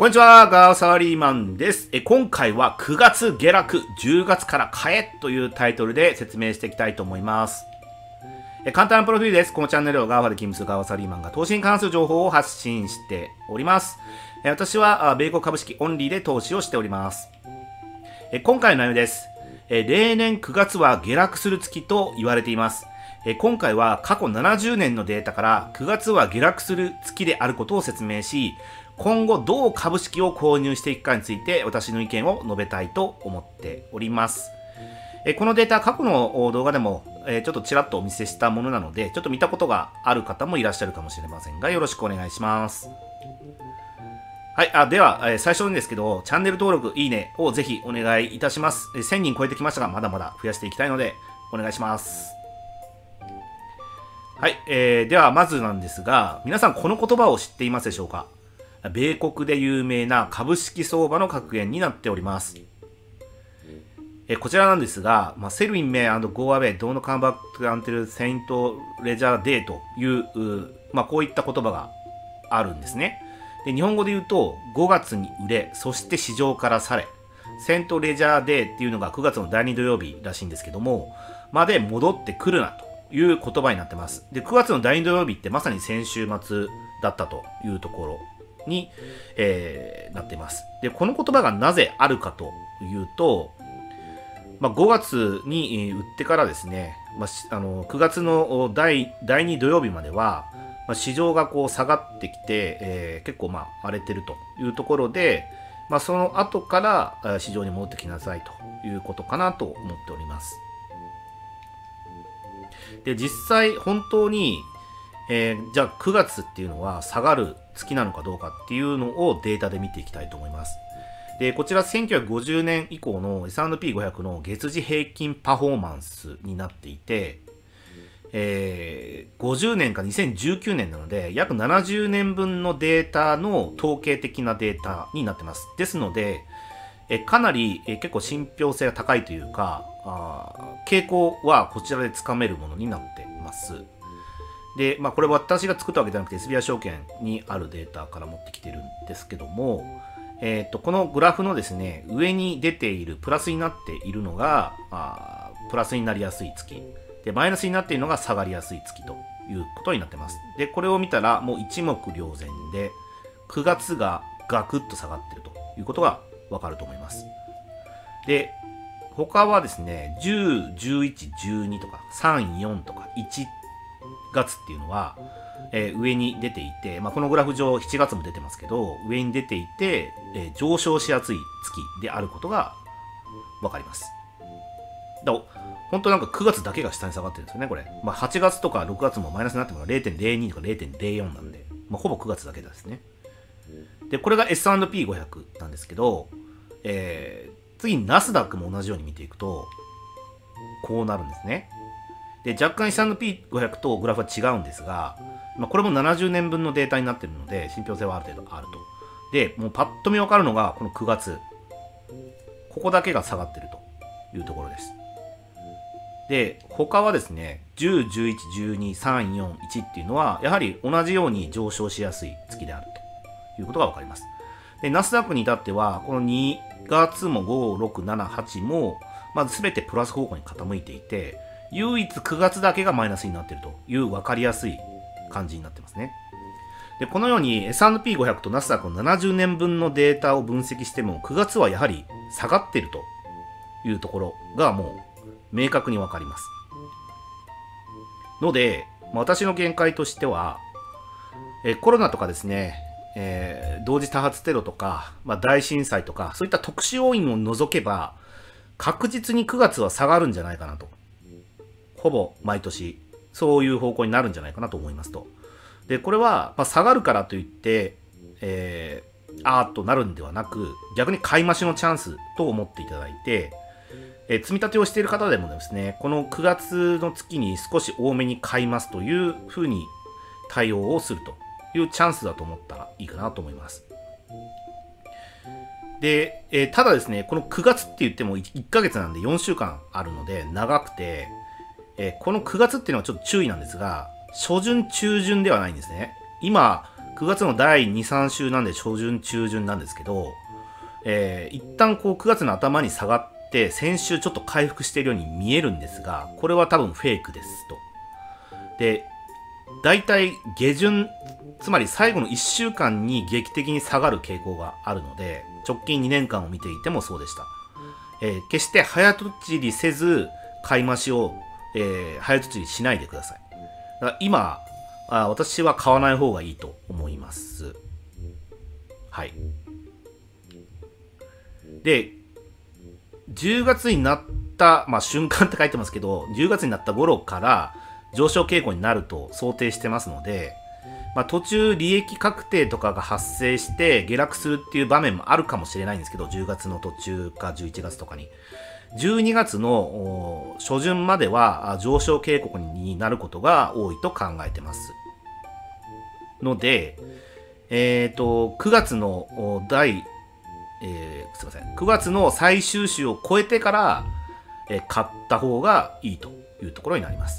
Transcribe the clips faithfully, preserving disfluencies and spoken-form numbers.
こんにちは、ガーサリーマンです。え今回はくがつ下落、じゅうがつから買えというタイトルで説明していきたいと思います。え簡単なプロフィールです。このチャンネルはガーファで勤務するガーサリーマンが投資に関する情報を発信しております。え私は米国株式オンリーで投資をしております。え今回の内容です。え例年くがつは下落する月と言われています。え今回は過去ななじゅうねんのデータからくがつは下落する月であることを説明し、今後どう株式を購入していくかについて私の意見を述べたいと思っております。えこのデータ過去の動画でもえちょっとちらっとお見せしたものなので、ちょっと見たことがある方もいらっしゃるかもしれませんが、よろしくお願いします。はい、あでは、え最初にですけど、チャンネル登録、いいねをぜひお願いいたします。えせんにん超えてきましたが、まだまだ増やしていきたいので、お願いします。はい、えー、ではまずなんですが、皆さんこの言葉を知っていますでしょうか？米国で有名な株式相場の格言になっております。えこちらなんですが、まあ、セルインメイ and go away don't come back until Saint Leisure Day という、まあ、こういった言葉があるんですね。で日本語で言うと、ごがつに売れ、そして市場から去れ。セントレジャーデーっていうのがくがつのだいに土曜日らしいんですけども、まで戻ってくるなという言葉になってます。で、くがつのだいに土曜日ってまさに先週末だったというところに、えー、なっています。で、この言葉がなぜあるかというと、まあ、ごがつに売ってからですね、まあ、あのくがつのだいに土曜日までは、まあ、市場がこう下がってきて、えー、結構まあ荒れてるというところで、まあ、その後から市場に戻ってきなさいということかなと思っております。で、実際本当に、えー、じゃあくがつっていうのは下がる月なのかどうかっていうのをデータで見ていきたいと思います。で、こちらせんきゅうひゃくごじゅうねん以降の エスアンドピーごひゃく の月次平均パフォーマンスになっていて、えー、ごじゅうねんかにせんじゅうきゅうねんなので、約ななじゅうねんぶんのデータの統計的なデータになってます。ですので、えかなりえ結構信憑性が高いというか、あ傾向はこちらでつかめるものになっています。で、まあ、これは私が作ったわけじゃなくて エスビーアイ 証券にあるデータから持ってきてるんですけども、えー、とこのグラフのですね、上に出ているプラスになっているのが、あプラスになりやすい月で、マイナスになっているのが下がりやすい月ということになってます。で、これを見たらもう一目瞭然で、くがつがガクッと下がっているということがわかると思います。で、他はですね、じゅう、じゅういち、じゅうにとかさん、よんとかいちがつっていうのは、えー、上に出ていて、まあ、このグラフ上しちがつも出てますけど、上に出ていて、えー、上昇しやすい月であることがわかります。だ本当なんかくがつだけが下に下がってるんですよね、これ。まあ、はちがつとかろくがつもマイナスになっても れいてんれいに とか れいてんれいよん なんで、まあ、ほぼくがつだけですね。で、これが エスアンドピーごひゃく なんですけど、えー、次にナスダックも同じように見ていくと、こうなるんですね。で、若干 エスアンドピーごひゃく とグラフは違うんですが、まあ、これもななじゅうねんぶんのデータになっているので、信憑性はある程度あると。で、もうパッと見わかるのが、このくがつ。ここだけが下がっているというところです。で、他はですね、じゅう、じゅういち、じゅうに、さん、よん、いちっていうのは、やはり同じように上昇しやすい月であるということがわかります。で、ナスダックに至っては、このにがつもご、ろく、なな、はちも、まず全てプラス方向に傾いていて、唯一くがつだけがマイナスになっているという分かりやすい感じになってますね。で、このように エスアンドピーごひゃく とナスダックのななじゅうねんぶんのデータを分析しても、くがつはやはり下がっているというところがもう明確に分かります。ので、私の見解としては、えコロナとかですね、えー、同時多発テロとか、まあ、大震災とか、そういった特殊要因を除けば、確実にくがつは下がるんじゃないかなと。ほぼ毎年、そういう方向になるんじゃないかなと思いますと。で、これは、まあ、下がるからといって、えー、あーっとなるんではなく、逆に買い増しのチャンスと思っていただいて、えー、積み立てをしている方でもですね、このくがつの月に少し多めに買いますというふうに対応をするというチャンスだと思ったらいいかなと思います。で、えー、ただですね、このくがつって言ってもいっかげつなんでよんしゅうかんあるので長くて、えー、このくがつっていうのはちょっと注意なんですが、初旬中旬ではないんですね。今、くくがつのだいに、さん週なんで初旬、中旬なんですけど、えー、一旦こうくがつの頭に下がって、先週ちょっと回復しているように見えるんですが、これは多分フェイクですと。で、だいたい下旬、つまり最後のいっしゅうかんに劇的に下がる傾向があるので、直近にねんかんを見ていてもそうでした。えー、決して早とちりせず、買い増しを、えー、早とちりしないでください。だから今あ、私は買わない方がいいと思います。はい。で、じゅうがつになった、まあ、瞬間って書いてますけど、じゅうがつになった頃から上昇傾向になると想定してますので、まあ、途中利益確定とかが発生して下落するっていう場面もあるかもしれないんですけど、じゅうがつの途中かじゅういちがつとかに。じゅうにがつの初旬までは上昇傾向になることが多いと考えてます。ので、えっと、くがつの第、えー、すいません、くがつの最終週を超えてから、えー、買った方がいいというところになります。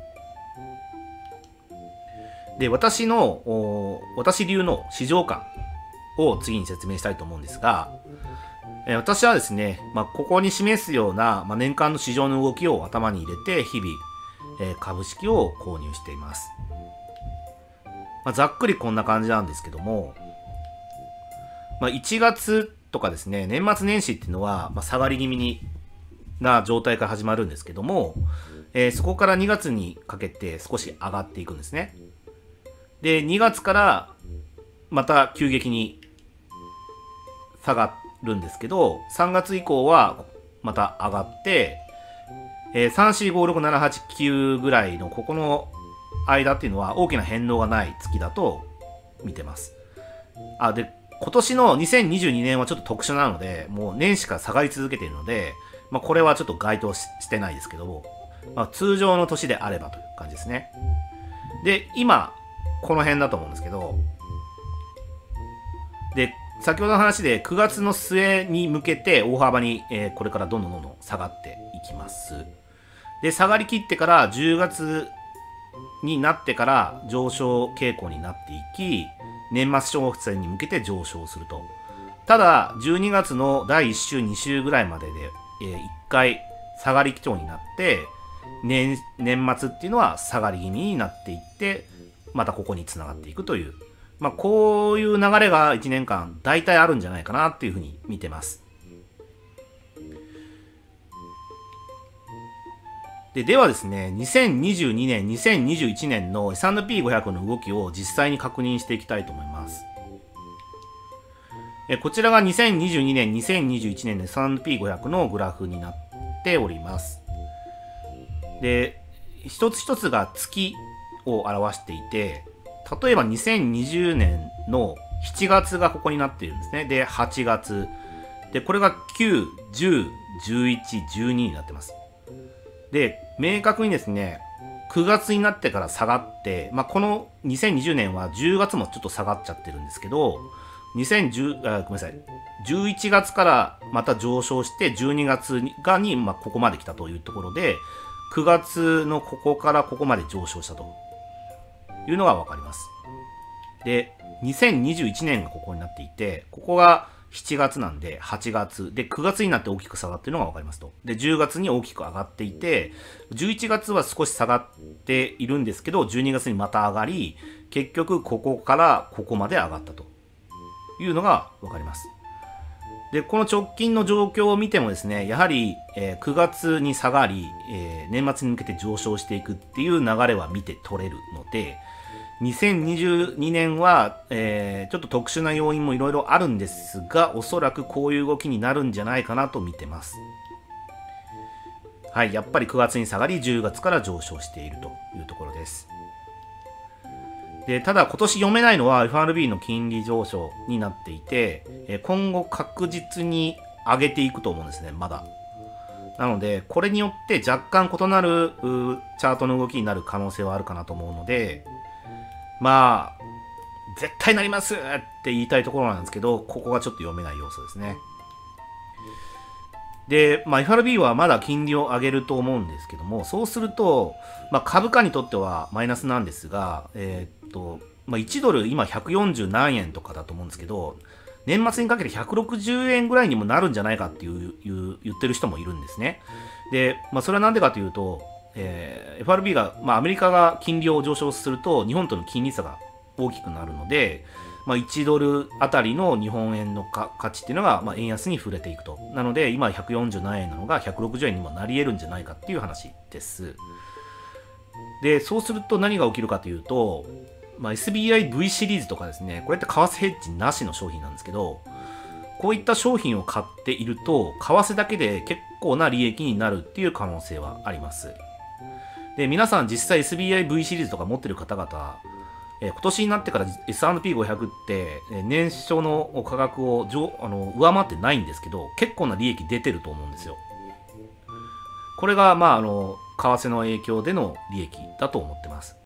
で、私の、私流の市場感を次に説明したいと思うんですが、えー、私はですね、まあ、ここに示すような、まあ、年間の市場の動きを頭に入れて、日々、えー、株式を購入しています。まあ、ざっくりこんな感じなんですけども、まあ、いちがつとかですね、年末年始っていうのは、まあ、下がり気味にな状態から始まるんですけども、えー、そこからにがつにかけて少し上がっていくんですね。で、にがつからまた急激に下がるんですけど、さんがつ以降はまた上がって、えー、さん、よん、ご、ろく、なな、はち、きゅうぐらいのここの間っていうのは大きな変動がない月だと見てます。あ、で、今年のにせんにじゅうにねんはちょっと特殊なので、もう年しか下がり続けているので、まあ、これはちょっと該当 し, してないですけど、まあ、通常の年であればという感じですね。で、今、この辺だと思うんですけど、で、先ほどの話でくがつの末に向けて大幅に、えー、これからどんどんどんどん下がっていきます。で、下がりきってからじゅうがつになってから上昇傾向になっていき、年末商戦に向けて上昇すると。ただ、じゅうにがつのだいいっ週、に週ぐらいまでで、えー、いっかい下がり基調になって、年、年末っていうのは下がり気味になっていって、またここに繋がっていくという、まあ、こういう流れがいちねんかん大体あるんじゃないかなっていうふうに見てます。で、ではですね、にせんにじゅうにねん、にせんにじゅういちねんの エスアンドピーごひゃく の動きを実際に確認していきたいと思います。えこちらがにせんにじゅうにねん、にせんにじゅういちねんの エスアンドピーごひゃく のグラフになっております。で、一つ一つが月を表していて、例えばにせんにじゅうねんのしちがつがここになっているんですね。で、はちがつ。で、これがきゅう、じゅう、じゅういち、じゅうにになってます。で、明確にですね、くがつになってから下がって、まあ、このにせんにじゅうねんはじゅうがつもちょっと下がっちゃってるんですけど、にせんじゅう、あ、ごめんなさい。じゅういちがつからまた上昇して、じゅうにがつがに、まあ、ここまで来たというところで、くがつのここからここまで上昇したというのがわかります。で、にせんにじゅういちねんがここになっていて、ここがしちがつなんではちがつ。で、くがつになって大きく下がっているのがわかりますと。で、じゅうがつに大きく上がっていて、じゅういちがつは少し下がっているんですけど、じゅうにがつにまた上がり、結局ここからここまで上がったというのがわかります。で、この直近の状況を見てもですね、やはり、えー、くがつに下がり、えー、年末に向けて上昇していくっていう流れは見て取れるので、にせんにじゅうにねんは、えー、ちょっと特殊な要因もいろいろあるんですが、おそらくこういう動きになるんじゃないかなと見てます。はい、やっぱりくがつに下がり、じゅうがつから上昇しているというところです。で、ただ今年読めないのは エフアールビー の金利上昇になっていて、今後確実に上げていくと思うんですね、まだ。なので、これによって若干異なるチャートの動きになる可能性はあるかなと思うので、まあ、絶対なりますって言いたいところなんですけど、ここがちょっと読めない要素ですね。で、まあ、エフアールビー はまだ金利を上げると思うんですけども、そうすると、まあ、株価にとってはマイナスなんですが、えー、っと、 まあ、いちドル今ひゃくよんじゅう何円とかだと思うんですけど、年末にかけてひゃくろくじゅうえんぐらいにもなるんじゃないかっていういう言ってる人もいるんですね。で、まあ、それはなんでかというと、えー、エフアールビー が、まあ、アメリカが金利を上昇すると日本との金利差が大きくなるので、まあ、いちドルあたりの日本円のか価値っていうのが、まあ、円安に触れていくと。なので今ひゃくよんじゅう何円なのがひゃくろくじゅうえんにもなり得るんじゃないかっていう話です。で、そうすると何が起きるかというと、まあ、エスビーアイブイ シリーズとかですね、これって為替ヘッジなしの商品なんですけど、こういった商品を買っていると、為替だけで結構な利益になるっていう可能性はあります。で、皆さん実際 エスビーアイブイ シリーズとか持ってる方々、えー、今年になってから エスアンドピーごひゃく って、えー、年初の価格を上あの上回ってないんですけど、結構な利益出てると思うんですよ。これが、まあ、あの、為替の影響での利益だと思ってます。